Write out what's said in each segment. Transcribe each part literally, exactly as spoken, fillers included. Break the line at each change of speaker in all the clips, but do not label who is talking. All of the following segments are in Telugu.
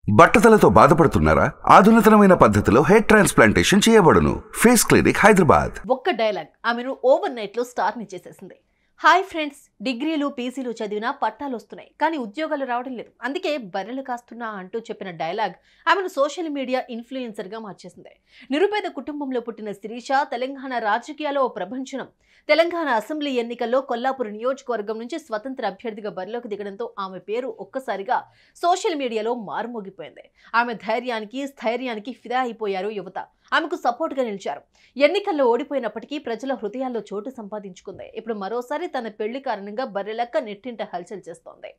బట్టతలతో బాధపడుతున్నారా? ఆధునితనమైన పద్ధతిలో హెయిర్ ట్రాన్స్ప్లాంటేషన్ చేయబడును. Face clinic Hyderabad.
ఒక్క డైలాగ్ ఆమెను ఓవర్ నైట్ లో స్టార్ ని చేసేసింది. హాయ్ ఫ్రెండ్స్, డిగ్రీలు పీసీలు చదివినా పట్టాలు వస్తున్నాయి, కానీ ఉద్యోగాలు రావడం లేదు, అందుకే బర్రెలు కాస్తున్నా అంటూ చెప్పిన డైలాగ్ ఆమెను సోషల్ మీడియా ఇన్ఫ్లుయెన్సర్ గా మార్చేసింది. నిరుపేద కుటుంబంలో పుట్టిన శిరీష తెలంగాణ రాజకీయాల్లో ఓ ప్రభంజనం. తెలంగాణ అసెంబ్లీ ఎన్నికల్లో కొల్లాపూర్ నియోజకవర్గం నుంచి స్వతంత్ర అభ్యర్థిగా బరిలోకి దిగడంతో ఆమె పేరు ఒక్కసారిగా సోషల్ మీడియాలో మారుమోగిపోయింది. ఆమె ధైర్యానికి స్థైర్యానికి ఫిదా అయిపోయారు యువత. ఆమెకు సపోర్ట్ గా నిలిచారు. ఎన్నికల్లో ఓడిపోయినప్పటికీ ప్రజల హృదయాల్లో చోటు సంపాదించుకుంది. ఇప్పుడు మరోసారి తన పెళ్లి కారణంగా బర్రెలక్క నెట్టింట హల్చల్ చేస్తోంది.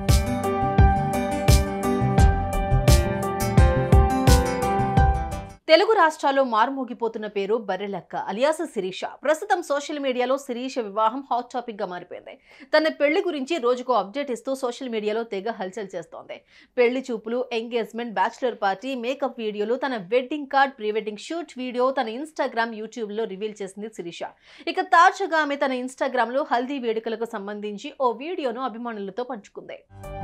తెలుగు రాష్ట్రాల్లో మారుమోగిపోతున్న పేరు బర్రెలక్క అలియాస్ శిరీష. ప్రస్తుతం సోషల్ మీడియాలో శిరీష వివాహం హాట్ టాపిక్ గా మారిపోయింది. తన పెళ్లి గురించి రోజుకో అప్డేట్ ఇస్తూ సోషల్ మీడియాలో తెగ హల్చల్ చేస్తోంది. పెళ్లి చూపులు, ఎంగేజ్మెంట్, బ్యాచులర్ పార్టీ, మేకప్ వీడియోలు, తన wedding card, pre wedding shoot video తన ఇన్స్టాగ్రామ్, యూట్యూబ్ లో రివీల్ చేసింది శిరీష. ఇక తాజాగా ఆమె తన ఇన్స్టాగ్రామ్ లో హల్దీ వేడుకలకు సంబంధించి ఓ వీడియోను అభిమానులతో పంచుకుంది.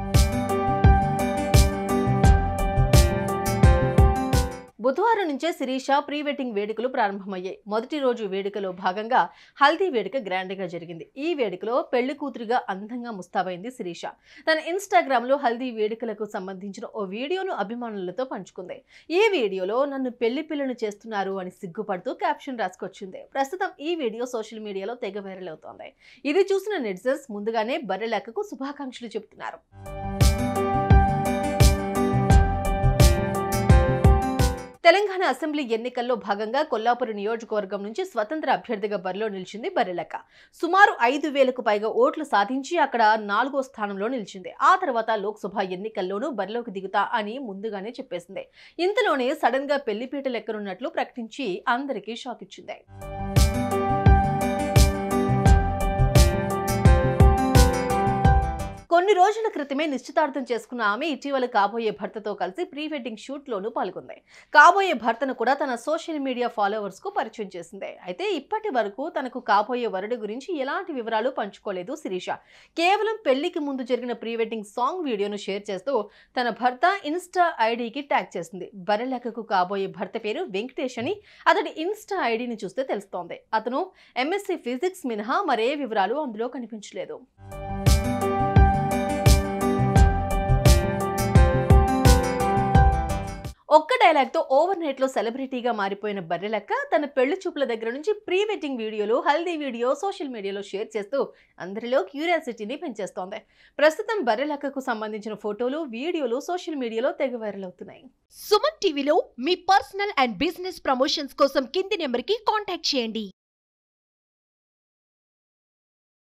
బుధవారం నుంచే శిరీష ప్రీ వెడ్డింగ్ వేడుకలు ప్రారంభమయ్యాయి. మొదటి రోజు వేడుకలో భాగంగా హల్దీ వేడుక గ్రాండ్ గా జరిగింది. ఈ వేడుకలో పెళ్లి కూతురుగా అందంగా ముస్తాబైంది శిరీష. తన ఇన్స్టాగ్రామ్ లో హల్దీ వేడుకలకు సంబంధించిన ఓ వీడియోను అభిమానులతో పంచుకుంది. ఈ వీడియోలో నన్ను పెళ్లి పిల్లను చేస్తున్నారు అని సిగ్గుపడుతూ క్యాప్షన్ రాసుకొచ్చింది. ప్రస్తుతం ఈ వీడియో సోషల్ మీడియాలో తెగ వైరల్ అవుతోంది. ఇది చూసిన నెటిజన్స్ ముందుగానే బర్రెలక్కకు శుభాకాంక్షలు చెబుతున్నారు. తెలంగాణ అసెంబ్లీ ఎన్నికల్లో భాగంగా కొల్లాపూర్ నియోజకవర్గం నుంచి స్వతంత్ర అభ్యర్థిగా బరిలో నిలిచింది బర్రెలక్క. సుమారు ఐదు వేలకు పైగా ఓట్లు సాధించి అక్కడ నాలుగో స్థానంలో నిలిచింది. ఆ తర్వాత లోక్సభ ఎన్నికల్లోనూ బరిలోకి దిగుతా అని ముందుగానే చెప్పేసింది. ఇంతలోనే సడన్ గా పెళ్లిపీట లెక్కనున్నట్లు ప్రకటించి అందరికీ షాక్ ఇచ్చింది. కొన్ని రోజుల క్రితమే నిశ్చితార్థం చేసుకున్న ఆమె ఇటీవల కాబోయే భర్తతో కలిసి ప్రీ వెడ్డింగ్ షూట్ లోనూ పాల్గొంది. కాబోయే భర్తను కూడా తన సోషల్ మీడియా ఫాలోవర్స్ కు పరిచయం చేసింది. అయితే ఇప్పటి వరకు తనకు కాబోయే వరుడి గురించి ఎలాంటి వివరాలు పంచుకోలేదు శిరీష. కేవలం పెళ్లికి ముందు జరిగిన ప్రీ వెడ్డింగ్ సాంగ్ వీడియోను షేర్ చేస్తూ తన భర్త ఇన్స్టా ఐడికి ట్యాగ్ చేసింది. బర్రెలక్కకు కాబోయే భర్త పేరు వెంకటేష్ అని అతడి ఇన్స్టా ఐడిని చూస్తే తెలుస్తోంది. అతను ఎంఎస్సీ ఫిజిక్స్ మినహా మరే వివరాలు అందులో కనిపించలేదు. ఒక్క డైలాగ్ తో ఓవర్ నైట్ లో సెలబ్రిటీగా మారిపోయిన బర్రెలక్క తన పెళ్లి చూపుల దగ్గర నుంచి ప్రీ వెడ్డింగ్ వీడియోలు, హల్దీ వీడియో సోషల్ మీడియాలో షేర్ చేస్తూ అందరిలో క్యూరియాసిటీని పెంచేస్తోంది. ప్రస్తుతం బర్రెలక్కకు సంబంధించిన ఫోటోలు, వీడియోలు సోషల్ మీడియాలో తెగ వైరల్ అవుతున్నాయి.
సుమన్ టీవీలో మీ పర్సనల్ అండ్ బిజినెస్ ప్రమోషన్స్ కోసం కింది నెంబర్ కి కాంటాక్ట్ చేయండి.